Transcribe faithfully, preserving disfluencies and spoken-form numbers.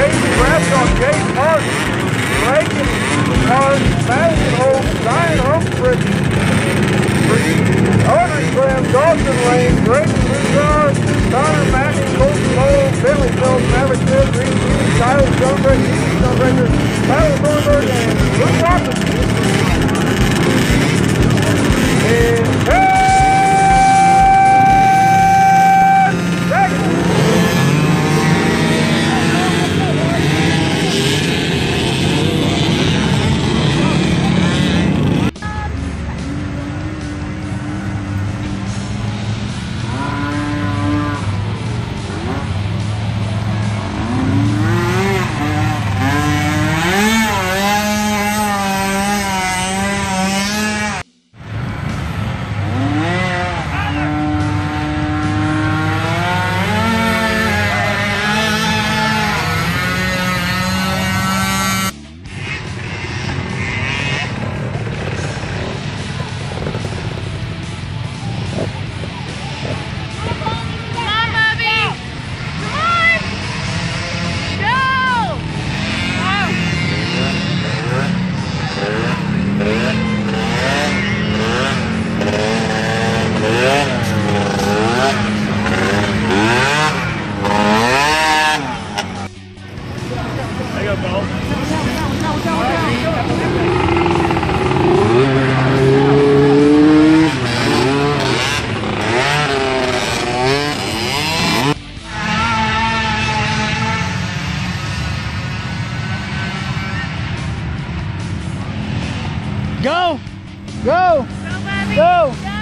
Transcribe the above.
Casey Bradshaw, Jay Martin, Reagan Martin, Madison Holmes, Ryan Humphrey, Audrey Clem, Dawson Lane, Grayson Broussard, Connor Mackey, Colton Lowe, Billy Phillips, Maverick Smith, Green Beauty, Tyler Stonebreaker, Easy Stonebreaker, Tyler Thornburg, and Luke Watson. And ten seconds. Go! Go! Go, Bobby! Go!